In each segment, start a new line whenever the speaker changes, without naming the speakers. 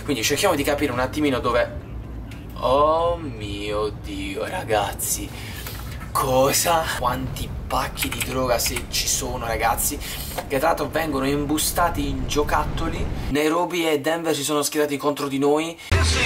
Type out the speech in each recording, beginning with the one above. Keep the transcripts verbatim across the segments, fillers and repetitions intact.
Quindi cerchiamo di capire un attimino dove... Oh mio Dio, ragazzi, cosa? Quanti pacchi di droga se ci sono, ragazzi, che tra l'altro vengono imbustati in giocattoli. Nairobi e Denver si sono schierati contro di noi.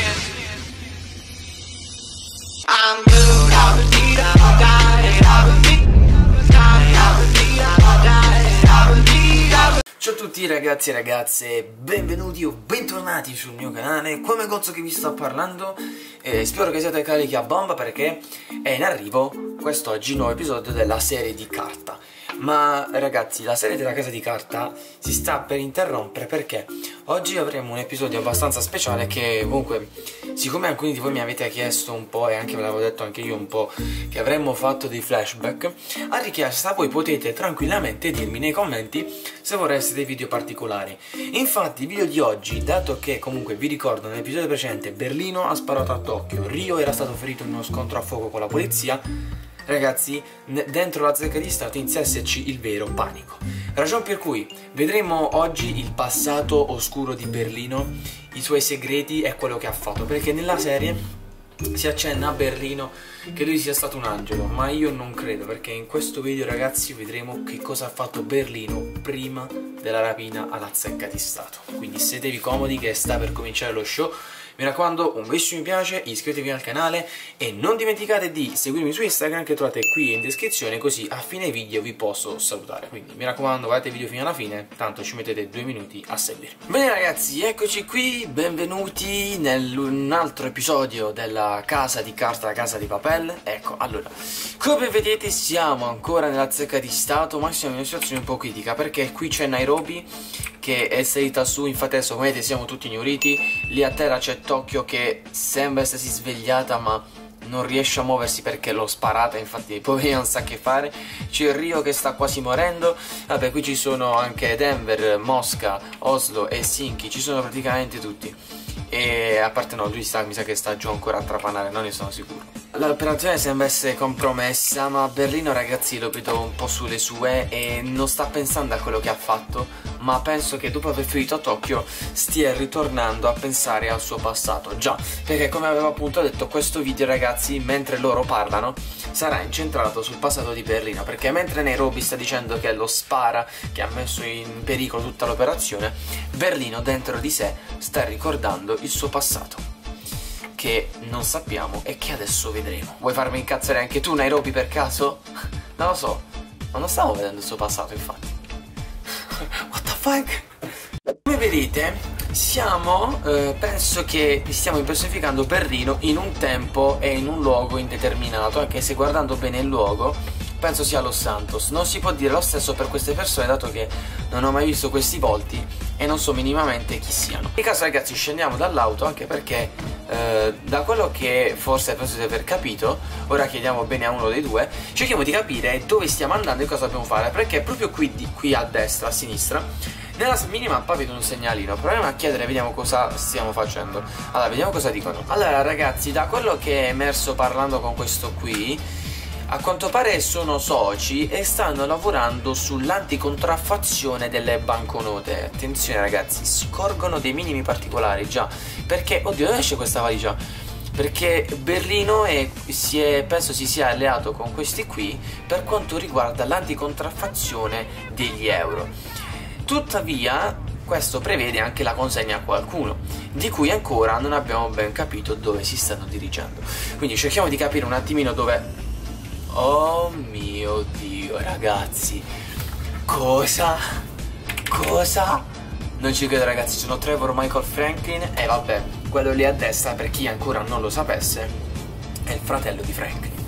Ciao a tutti ragazzi e ragazze, benvenuti o bentornati sul mio canale. Come Gozzo che vi sto parlando, eh, spero che siate carichi a bomba perché è in arrivo quest'oggi nuovo episodio della serie di carta. Ma ragazzi, la serie della casa di carta si sta per interrompere perché oggi avremo un episodio abbastanza speciale che comunque, siccome alcuni di voi mi avete chiesto un po' e anche ve l'avevo detto anche io un po' che avremmo fatto dei flashback, a richiesta voi potete tranquillamente dirmi nei commenti se vorreste dei video particolari. Infatti il video di oggi, dato che comunque vi ricordo nell'episodio precedente Berlino ha sparato a Tokyo, Rio era stato ferito in uno scontro a fuoco con la polizia, ragazzi, dentro la zecca di Stato inizia a esserci il vero panico. Ragion per cui vedremo oggi il passato oscuro di Berlino, i suoi segreti e quello che ha fatto, perché nella serie si accenna a Berlino che lui sia stato un angelo, ma io non credo, perché in questo video ragazzi vedremo che cosa ha fatto Berlino prima della rapina alla zecca di Stato. Quindi sedetevi comodi che sta per cominciare lo show. Mi raccomando, un bellissimo mi piace, iscrivetevi al canale e non dimenticate di seguirmi su Instagram che trovate qui in descrizione, così a fine video vi posso salutare. Quindi mi raccomando, guardate il video fino alla fine, tanto ci mettete due minuti a seguirmi. Bene ragazzi, eccoci qui, benvenuti in un altro episodio della casa di carta, la casa di papel. Ecco, allora, come vedete siamo ancora nella zecca di Stato, ma siamo in una situazione un po' critica perché qui c'è Nairobi che è salita su, infatti adesso come vedete siamo tutti ignoriti, lì a terra c'è Tokyo che sembra essersi svegliata ma non riesce a muoversi perché l'ho sparata, infatti poi non sa che fare. C'è Rio che sta quasi morendo, vabbè qui ci sono anche Denver, Mosca, Oslo e Helsinki, ci sono praticamente tutti. E a parte no, lui sta, mi sa che sta giù ancora a trapanare, non ne sono sicuro. L'operazione sembra essere compromessa, ma Berlino ragazzi lo vedo un po' sulle sue e non sta pensando a quello che ha fatto, ma penso che dopo aver finito a Tokyo stia ritornando a pensare al suo passato. Già, perché come avevo appunto detto, questo video ragazzi, mentre loro parlano, sarà incentrato sul passato di Berlino, perché mentre Nairobi sta dicendo che lo spara, che ha messo in pericolo tutta l'operazione, Berlino dentro di sé sta ricordando il suo passato, che non sappiamo e che adesso vedremo. Vuoi farmi incazzare anche tu, Nairobi, per caso? Non lo so, ma non stavo vedendo il suo passato, infatti. What the fuck? Come vedete, siamo, eh, penso che stiamo impersonificando Berlino in un tempo e in un luogo indeterminato, anche se guardando bene il luogo penso sia Los Santos. Non si può dire lo stesso per queste persone, dato che non ho mai visto questi volti e non so minimamente chi siano. In caso ragazzi scendiamo dall'auto, anche perché eh, da quello che forse penso di aver capito, ora chiediamo bene a uno dei due, cerchiamo di capire dove stiamo andando e cosa dobbiamo fare, perché proprio qui, di, qui a destra, a sinistra, nella minimappa vedo un segnalino. Proviamo a chiedere, vediamo cosa stiamo facendo. Allora, vediamo cosa dicono. Allora ragazzi, da quello che è emerso parlando con questo qui, a quanto pare sono soci e stanno lavorando sull'anticontraffazione delle banconote. Attenzione ragazzi, scorgono dei minimi particolari, già, perché, oddio, dove esce questa valigia? Perché Berlino è, si è, penso si sia alleato con questi qui per quanto riguarda l'anticontraffazione degli euro. Tuttavia questo prevede anche la consegna a qualcuno, di cui ancora non abbiamo ben capito dove si stanno dirigendo. Quindi cerchiamo di capire un attimino dove... Oh mio Dio ragazzi, cosa? Cosa? Non ci credo ragazzi, sono Trevor Michael Franklin e vabbè, quello lì a destra, per chi ancora non lo sapesse, è il fratello di Franklin.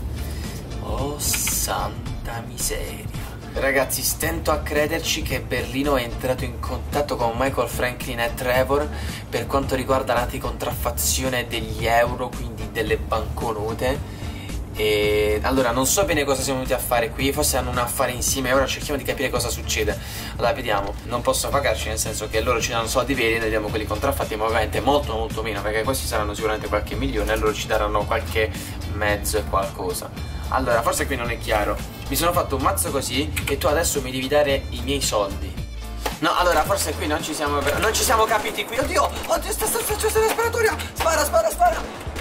Oh santa miseria. Ragazzi, stento a crederci che Berlino è entrato in contatto con Michael Franklin e Trevor per quanto riguarda l'anticontraffazione degli euro, quindi delle banconote. E allora non so bene cosa siamo venuti a fare qui, forse hanno un affare insieme e ora cerchiamo di capire cosa succede. Allora vediamo, non possono pagarci, nel senso che loro ci danno soldi veri e noi diamo quelli contraffatti, ma ovviamente molto molto meno, perché questi saranno sicuramente qualche milione e loro ci daranno qualche mezzo e qualcosa. Allora forse qui non è chiaro, mi sono fatto un mazzo così e tu adesso mi devi dare i miei soldi. No, allora, forse qui non ci siamo Non ci siamo capiti qui. Oddio, oddio, sta sta sta sta la sparatoria. Spara, spara, spara.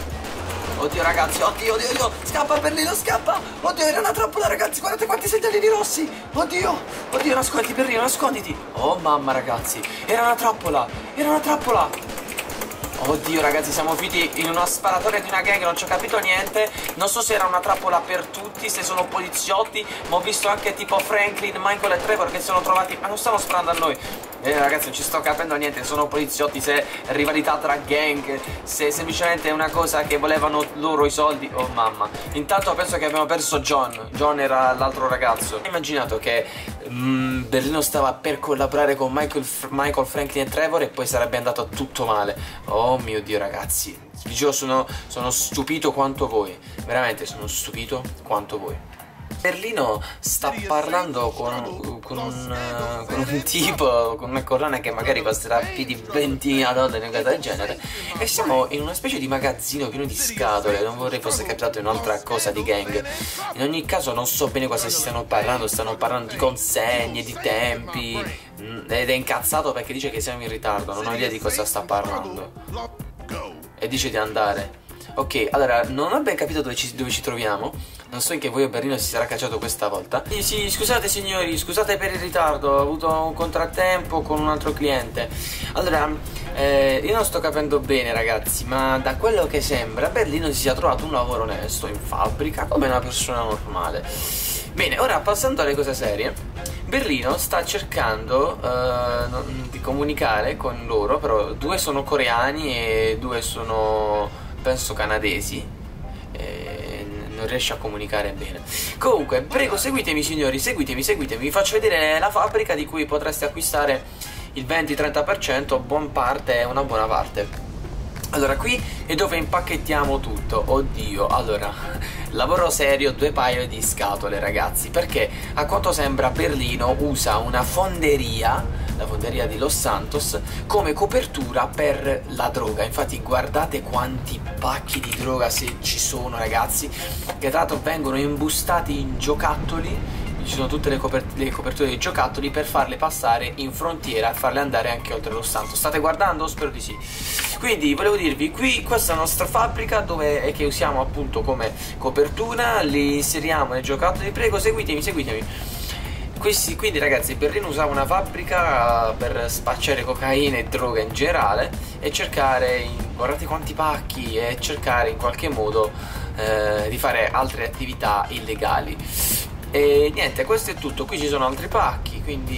Oddio ragazzi, oddio, oddio, oddio. Scappa Berlino, scappa. Oddio, era una trappola ragazzi, guardate quanti segnalini rossi. Oddio, oddio, nasconditi Berlino, nasconditi. Oh mamma ragazzi, era una trappola. Era una trappola. Oddio ragazzi, siamo finiti in una sparatoria di una gang, non ci ho capito niente. Non so se era una trappola per tutti, se sono poliziotti, ma ho visto anche tipo Franklin, Michael e Trevor che si sono trovati. Ma non stanno sparando a noi. Eh ragazzi, non ci sto capendo niente, sono poliziotti, se è rivalità tra gang, se semplicemente è una cosa che volevano loro i soldi. Oh mamma. Intanto penso che abbiamo perso John. John era l'altro ragazzo. Ho immaginato che mm, Berlino stava per collaborare con Michael, Michael, Franklin e Trevor e poi sarebbe andato tutto male. Oh mio Dio ragazzi, vi giuro sono, sono stupito quanto voi. Veramente sono stupito quanto voi. Berlino sta parlando con, con, un, uh, con un tipo, con una collana che magari costerà più di ventina dollari, una cosa del genere. E siamo in una specie di magazzino pieno di scatole. Non vorrei fosse capitato in un'altra cosa di gang. In ogni caso non so bene cosa si stanno parlando. Stanno parlando di consegne, di tempi. Ed è incazzato perché dice che siamo in ritardo. Non ho idea di cosa sta parlando. E dice di andare. Ok, allora, non ho ben capito dove ci, dove ci troviamo. Non so in che voi a Berlino si sarà cacciato questa volta. Sì, sì, scusate signori, scusate per il ritardo. Ho avuto un contrattempo con un altro cliente. Allora, eh, io non sto capendo bene ragazzi, ma da quello che sembra Berlino si sia trovato un lavoro onesto in fabbrica come una persona normale. Bene, ora passando alle cose serie, Berlino sta cercando uh, di comunicare con loro. Però due sono coreani e due sono, penso, canadesi. E non riesce a comunicare bene. Comunque, prego, seguitemi signori, seguitemi, seguitemi. Vi faccio vedere la fabbrica di cui potreste acquistare il venti trenta per cento, buon parte e una buona parte. Allora, qui è dove impacchettiamo tutto. Oddio, allora, lavoro serio, due paio di scatole ragazzi, perché a quanto sembra Berlino usa una fonderia, la fonderia di Los Santos, come copertura per la droga. Infatti guardate quanti pacchi di droga se ci sono ragazzi, che tra l'altro vengono imbustati in giocattoli. Ci sono tutte le, copert le coperture dei giocattoli per farle passare in frontiera e farle andare anche oltre Los Santos. State guardando? Spero di sì. Quindi volevo dirvi, qui questa è la nostra fabbrica dove è che usiamo appunto come copertura, li inseriamo nei giocattoli. Prego, seguitemi, seguitemi. Questi, quindi ragazzi, Berlino usava una fabbrica per spacciare cocaina e droga in generale e cercare, in, guardate quanti pacchi, e cercare in qualche modo eh, di fare altre attività illegali. E niente, questo è tutto. Qui ci sono altri pacchi,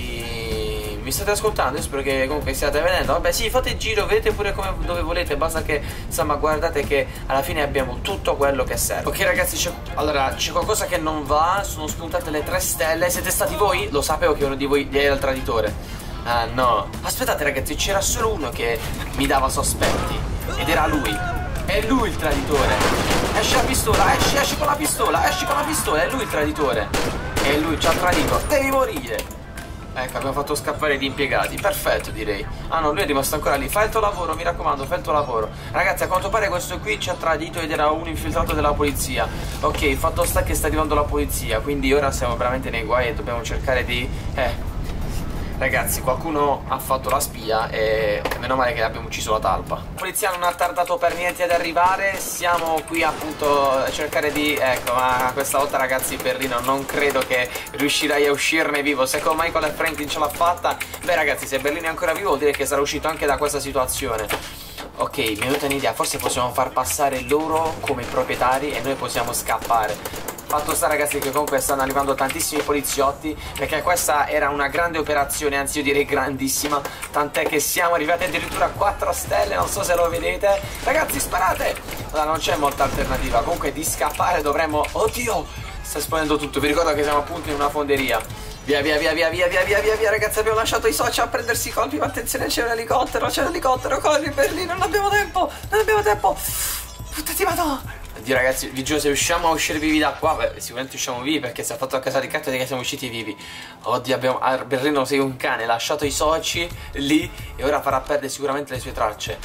quindi mi state ascoltando? Io spero che comunque stiate vedendo. Vabbè sì, fate il giro, vedete pure come, dove volete. Basta che, insomma, guardate che alla fine abbiamo tutto quello che serve. Ok ragazzi, c'è, allora, c'è qualcosa che non va. Sono spuntate le tre stelle. Siete stati voi? Lo sapevo che uno di voi era il traditore. Ah no. Aspettate ragazzi, c'era solo uno che mi dava sospetti, ed era lui. È lui il traditore. Esci la pistola, esci, esci con la pistola, esci con la pistola, è lui il traditore. E lui ci ha tradito, devi morire. Ecco, abbiamo fatto scappare gli impiegati, perfetto direi. Ah no, lui è rimasto ancora lì, fai il tuo lavoro, mi raccomando, fai il tuo lavoro. Ragazzi, a quanto pare questo qui ci ha tradito ed era un infiltrato della polizia. Ok, il fatto sta che sta arrivando la polizia, quindi ora siamo veramente nei guai e dobbiamo cercare di... Eh... Ragazzi, qualcuno ha fatto la spia e meno male che abbiamo ucciso la talpa. La polizia non ha tardato per niente ad arrivare. Siamo qui appunto a cercare di... Ecco, ma questa volta ragazzi, Berlino, non credo che riuscirai a uscirne vivo. Se con Michael e Franklin ce l'ha fatta, beh ragazzi, se Berlino è ancora vivo vuol dire che sarà uscito anche da questa situazione. Ok, mi è venuta un'idea, forse possiamo far passare loro come proprietari e noi possiamo scappare. Fatto sta ragazzi che comunque stanno arrivando tantissimi poliziotti, perché questa era una grande operazione, anzi io direi grandissima, tant'è che siamo arrivati addirittura a quattro stelle, non so se lo vedete. Ragazzi, sparate! Allora, non c'è molta alternativa, comunque di scappare dovremmo... Oddio, sta esplodendo tutto, vi ricordo che siamo appunto in una fonderia. Via via via via via via via via via ragazzi, abbiamo lasciato i soci a prendersi i colpi, ma attenzione, c'è un elicottero, c'è un elicottero, corri Berlino, non abbiamo tempo, non abbiamo tempo. Puttati madonna. Oddio ragazzi, vi giuro, se riusciamo a uscire vivi da qua, beh, sicuramente usciamo vivi perché si è fatto a casa di carta che siamo usciti vivi. Oddio, abbiamo... Ah, Berlino sei un cane, ha lasciato i soci lì e ora farà perdere sicuramente le sue tracce.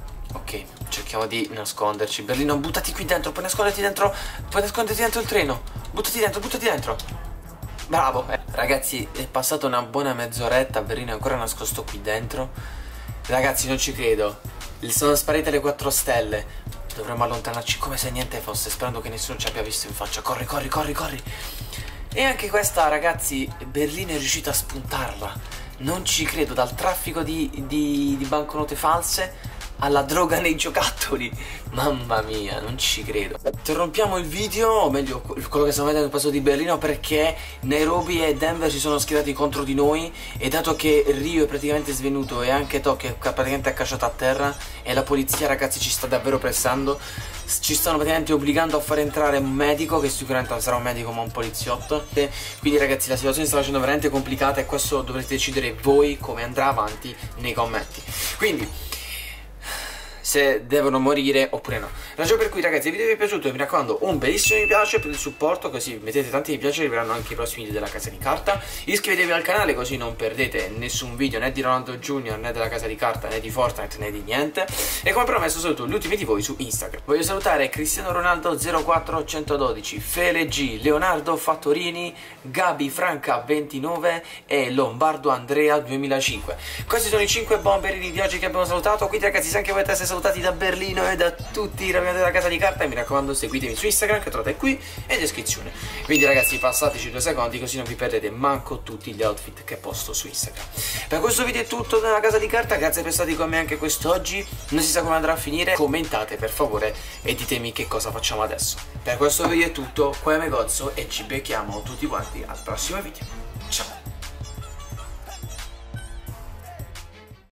Ok, cerchiamo di nasconderci. Berlino, buttati qui dentro, puoi nasconderti dentro, puoi nasconderti dentro il treno. Buttati dentro, buttati dentro. Bravo, eh. Ragazzi, è passata una buona mezz'oretta, Berlino è ancora nascosto qui dentro. Ragazzi, non ci credo. Sono sparite le quattro stelle. Dovremmo allontanarci come se niente fosse, sperando che nessuno ci abbia visto in faccia. Corri, corri, corri, corri. E anche questa, ragazzi, Berlino è riuscita a spuntarla. Non ci credo, dal traffico di, di, di banconote false alla droga nei giocattoli. Mamma mia, non ci credo. Interrompiamo il video, o meglio quello che stiamo vedendo nel passo di Berlino, perché Nairobi e Denver si sono schierati contro di noi. E dato che Rio è praticamente svenuto e anche Tokyo è praticamente accasciato a terra, e la polizia, ragazzi, ci sta davvero pressando, ci stanno praticamente obbligando a far entrare un medico, che sicuramente non sarà un medico ma un poliziotto. E quindi, ragazzi, la situazione sta facendo veramente complicata, e questo dovrete decidere voi come andrà avanti nei commenti. Quindi se devono morire oppure no. Ragione per cui, ragazzi, il video vi è piaciuto, mi raccomando un bellissimo mi piace per il supporto, così mettete tanti mi piace, arriveranno anche i prossimi video della Casa di Carta. Iscrivetevi al canale così non perdete nessun video né di Ronaldo Junior, né della Casa di Carta, né di Fortnite, né di niente. E come promesso saluto gli ultimi di voi su Instagram. Voglio salutare Cristiano Ronaldo zero quattro uno uno due, Fele G, Leonardo Fattorini, Gabi Franca ventinove e Lombardo Andrea duemilacinque. Questi sono i cinque bomberini di oggi che abbiamo salutato. Quindi, ragazzi, se anche volete essere salutati da Berlino e da tutti i ragazzi della Casa di Carta, mi raccomando seguitemi su Instagram, che trovate qui in descrizione. Quindi, ragazzi, passateci due secondi così non vi perdete manco tutti gli outfit che posto su Instagram. Per questo video è tutto dalla Casa di Carta, grazie per essere stati con me anche quest'oggi. Non si sa come andrà a finire, commentate per favore e ditemi che cosa facciamo adesso. Per questo video è tutto, qua è Megozzo e ci becchiamo tutti quanti al prossimo video. Ciao!